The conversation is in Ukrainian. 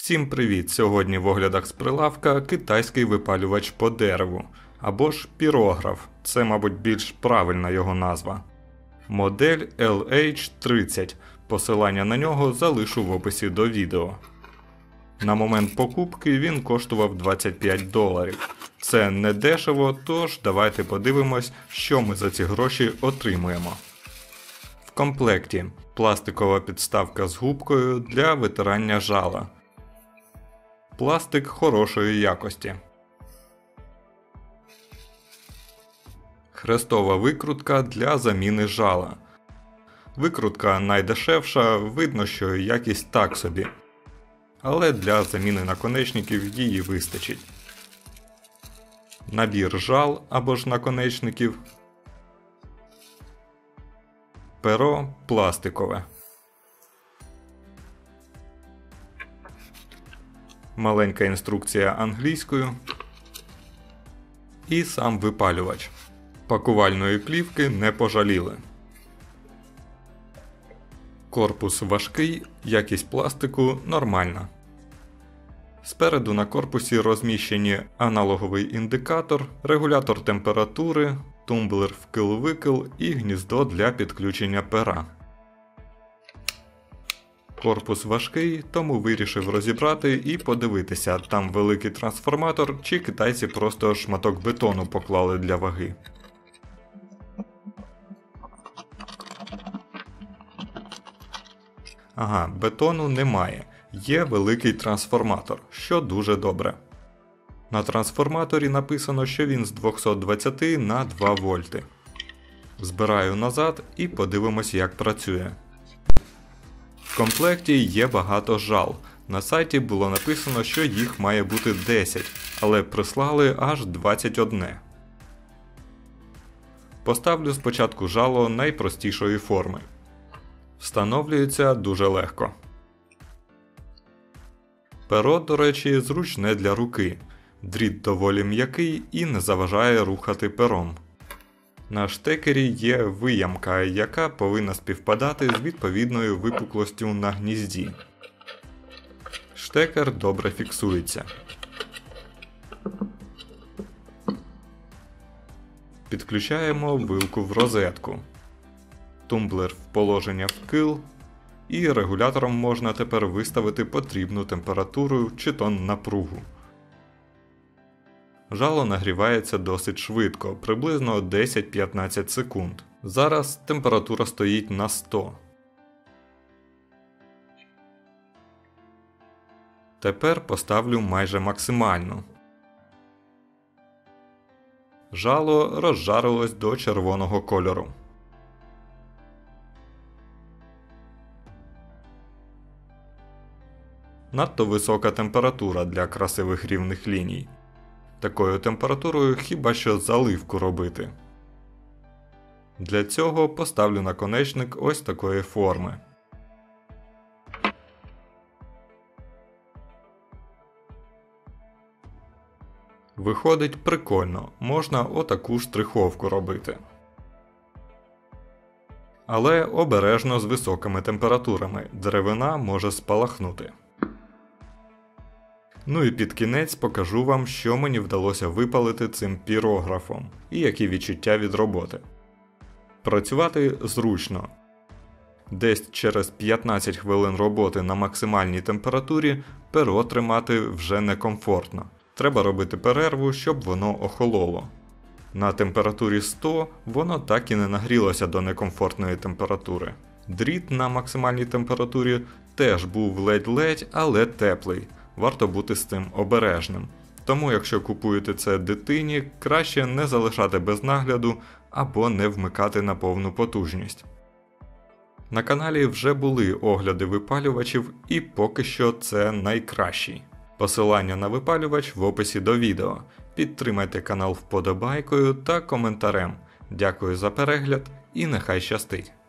Всім привіт! Сьогодні в оглядах з прилавка китайський випалювач по дереву, або ж пірограф, це мабуть більш правильна його назва. Модель LH30, посилання на нього залишу в описі до відео. На момент покупки він коштував $25. Це не дешево, тож давайте подивимось, що ми за ці гроші отримуємо. В комплекті пластикова підставка з губкою для витирання жала. Пластик хорошої якості. Хрестова викрутка для заміни жала. Викрутка найдешевша, видно, що якість так собі. Але для заміни наконечників її вистачить. Набір жал або ж наконечників. Перо пластикове. Маленька інструкція англійською. І сам випалювач. Пакувальної плівки не пожаліли. Корпус важкий, якість пластику нормальна. Спереду на корпусі розміщені аналоговий індикатор, регулятор температури, тумблер вкил-викил і гніздо для підключення пера. Корпус важкий, тому вирішив розібрати і подивитися, там великий трансформатор чи китайці просто шматок бетону поклали для ваги. Ага, бетону немає. Є великий трансформатор, що дуже добре. На трансформаторі написано, що він з 220 на 2 вольти. Збираю назад і подивимось, як працює. В комплекті є багато жал. На сайті було написано, що їх має бути 10, але прислали аж 21. Поставлю спочатку жало найпростішої форми. Встановлюється дуже легко. Перо, до речі, зручне для руки. Дріт доволі м'який і не заважає рухати пером. На штекері є виямка, яка повинна співпадати з відповідною випуклостю на гнізді. Штекер добре фіксується. Підключаємо вилку в розетку. Тумблер в положення вкил. І регулятором можна тепер виставити потрібну температуру чи то напругу. Жало нагрівається досить швидко, приблизно 10-15 секунд. Зараз температура стоїть на 100. Тепер поставлю майже максимальну. Жало розжарилось до червоного кольору. Надто висока температура для красивих рівних ліній. Такою температурою хіба що заливку робити. Для цього поставлю наконечник ось такої форми. Виходить прикольно, можна отаку штриховку робити. Але обережно з високими температурами, деревина може спалахнути. Ну і під кінець покажу вам, що мені вдалося випалити цим пірографом і які відчуття від роботи. Працювати зручно. Десь через 15 хвилин роботи на максимальній температурі перо тримати вже некомфортно. Треба робити перерву, щоб воно охололо. На температурі 100 воно так і не нагрілося до некомфортної температури. Дріт на максимальній температурі теж був ледь-ледь, але теплий. Варто бути з цим обережним. Тому якщо купуєте це дитині, краще не залишати без нагляду або не вмикати на повну потужність. На каналі вже були огляди випалювачів і поки що це найкращий. Посилання на випалювач в описі до відео. Підтримайте канал вподобайкою та коментарем. Дякую за перегляд і нехай щастить!